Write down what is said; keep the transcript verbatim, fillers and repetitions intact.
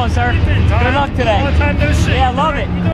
sir. Anything, Tom. Good luck today. Long time no see. Yeah, love it.